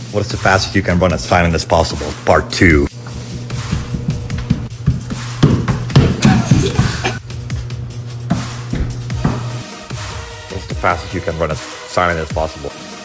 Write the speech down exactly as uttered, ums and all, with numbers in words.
What is the fastest you can run as silent as possible? Part two. What's the fastest you can run as silent as possible?